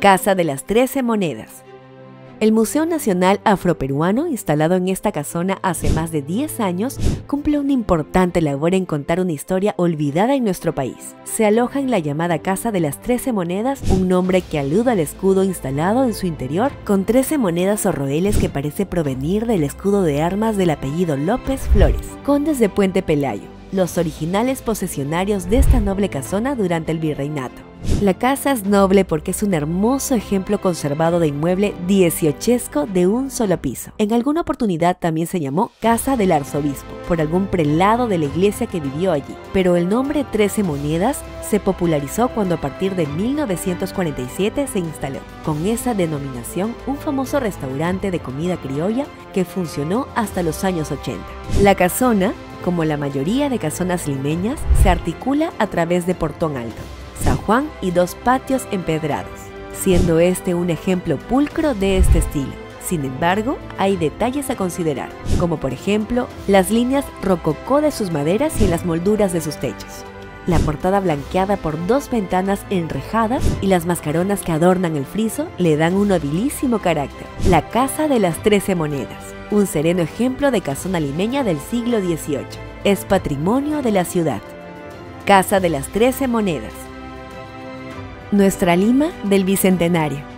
Casa de las 13 Monedas. El Museo Nacional Afroperuano, instalado en esta casona hace más de 10 años, cumple una importante labor en contar una historia olvidada en nuestro país. Se aloja en la llamada Casa de las 13 Monedas, un nombre que alude al escudo instalado en su interior, con 13 monedas o roeles que parece provenir del escudo de armas del apellido López Flores, condes de Puente Pelayo, los originales posesionarios de esta noble casona durante el virreinato. La casa es noble porque es un hermoso ejemplo conservado de inmueble dieciochesco de un solo piso. En alguna oportunidad también se llamó Casa del Arzobispo, por algún prelado de la iglesia que vivió allí. Pero el nombre 13 Monedas se popularizó cuando a partir de 1947 se instaló, con esa denominación, un famoso restaurante de comida criolla que funcionó hasta los años 80. La casona, como la mayoría de casonas limeñas, se articula a través de portón alto, San Juan y 2 patios empedrados, siendo este un ejemplo pulcro de este estilo. Sin embargo, hay detalles a considerar, como por ejemplo, las líneas rococó de sus maderas y en las molduras de sus techos, la portada blanqueada por 2 ventanas enrejadas y las mascaronas que adornan el friso le dan un nobilísimo carácter. La Casa de las 13 Monedas, un sereno ejemplo de casona limeña del siglo XVIII, es patrimonio de la ciudad. Casa de las 13 Monedas. Nuestra Lima del Bicentenario.